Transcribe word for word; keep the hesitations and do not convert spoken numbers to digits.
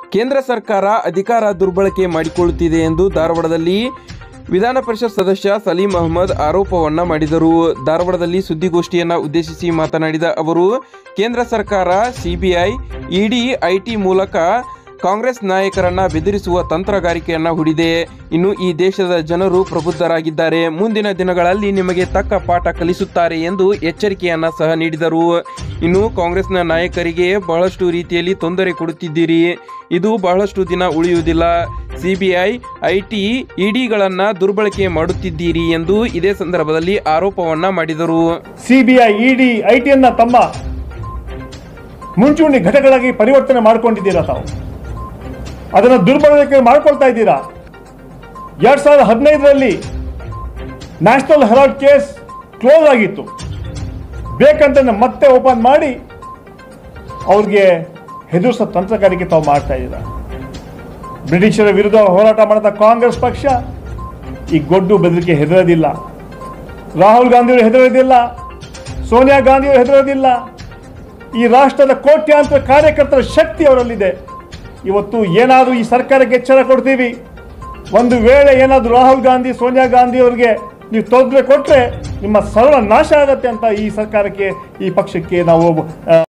ಕೇಂದ್ರ ಸರ್ಕಾರ ಅಧಿಕಾರ ದುರ್ಬಳಕೆ ಮಾಡಿಕೊಳ್ಳುತ್ತಿದೆ ಎಂದು ಧಾರವಾಡದಲ್ಲಿ ವಿಧಾನ ಪರಿಷತ್ ಸದಸ್ಯ ಸಲೀಂ ಅಹಮದ್ ಆರೋಪವನ್ನ ಮಾಡಿದರು. ಧಾರವಾಡದಲ್ಲಿ ಸುದ್ದಿಗೋಷ್ಠಿಯನ್ನ ಉದ್ದೇಶಿಸಿ ಮಾತನಾಡಿದ ಅವರು, ಕೇಂದ್ರ ಸರ್ಕಾರ ಸಿಬಿಐ, ಇಡಿ, ಐಟಿ ಮೂಲಕ ಕಾಂಗ್ರೆಸ್ ನಾಯಕರನ್ನ ಬೆದರಿಸುವ ತಂತ್ರಗಾರಿಕೆಯನ್ನ ಹೂಡಿದೆ. ಇನ್ನು ಈ ದೇಶದ ಜನರು ಪ್ರಬುದ್ಧರಾಗಿದ್ದಾರೆ, ಮುಂದಿನ ದಿನಗಳಲ್ಲಿ ನಿಮಗೆ ತಕ್ಕ ಪಾಠ ಕಲಿಸುತ್ತಾರೆ ಎಂದು ಎಚ್ಚರಿಕೆಯನ್ನ ಸಹ ನೀಡಿದರು. ಇನ್ನು ಕಾಂಗ್ರೆಸ್ನ ನಾಯಕರಿಗೆ ಬಹಳಷ್ಟು ರೀತಿಯಲ್ಲಿ ತೊಂದರೆ ಕೊಡುತ್ತಿದ್ದೀರಿ, ಇದು ಬಹಳಷ್ಟು ದಿನ ಉಳಿಯುವುದಿಲ್ಲ. ಸಿಬಿಐ, ಐಟಿ, ಇಡಿಗಳನ್ನ ದುರ್ಬಳಕೆ ಮಾಡುತ್ತಿದ್ದೀರಿ ಎಂದು ಇದೇ ಸಂದರ್ಭದಲ್ಲಿ ಆರೋಪವನ್ನ ಮಾಡಿದರು. ಸಿಬಿಐ, ಇಡಿ, ಐಟಿಯನ್ನ ತಮ್ಮ ಮುಂಚೂಣಿ ಘಟಕಗಳಾಗಿ ಪರಿವರ್ತನೆ ಮಾಡಿಕೊಂಡಿದ್ದೀರಾ, ತಾವು ಅದನ್ನು ದುರ್ಬಳಕೆ ಮಾಡ್ಕೊಳ್ತಾ ಇದ್ದೀರಾ. ಎರಡ್ ಸಾವಿರದ ಹದಿನೈದರಲ್ಲಿ ನ್ಯಾಷನಲ್ ಹೆರಾಲ್ಡ್ ಕೇಸ್ ಕ್ಲೋಸ್ ಆಗಿತ್ತು, ಬೇಕಂತ ಮತ್ತೆ ಓಪನ್ ಮಾಡಿ ಅವ್ರಿಗೆ ಹೆದರಿಸೋ ತಂತ್ರಗಾರಿಕೆ ತಾವು ಮಾಡ್ತಾ ಇದ್ದೀರಾ. ಬ್ರಿಟಿಷರ ವಿರುದ್ಧ ಹೋರಾಟ ಮಾಡಿದ ಕಾಂಗ್ರೆಸ್ ಪಕ್ಷ ಈ ಗೊಡ್ಡು ಬೆದರಿಕೆ ಹೆದರೋದಿಲ್ಲ. ರಾಹುಲ್ ಗಾಂಧಿಯವರು ಹೆದರೋದಿಲ್ಲ, ಸೋನಿಯಾ ಗಾಂಧಿಯವರು ಹೆದರೋದಿಲ್ಲ. ಈ ರಾಷ್ಟ್ರದ ಕೋಟ್ಯಾಂತರ ಕಾರ್ಯಕರ್ತರ ಶಕ್ತಿ ಅವರಲ್ಲಿದೆ. ಇವತ್ತು ಏನಾದರೂ ಈ ಸರ್ಕಾರಕ್ಕೆ ಎಚ್ಚರ ಕೊಡ್ತೀವಿ, ಒಂದು ವೇಳೆ ಏನಾದರೂ ರಾಹುಲ್ ಗಾಂಧಿ, ಸೋನಿಯಾ ಗಾಂಧಿ ಅವರಿಗೆ ನೀವು ತೊಂದರೆ ಕೊಟ್ಟರೆ ನಿಮ್ಮ ಸರ್ವ ನಾಶ ಆಗತ್ತೆ ಅಂತ ಈ ಸರ್ಕಾರಕ್ಕೆ, ಈ ಪಕ್ಷಕ್ಕೆ ನಾವು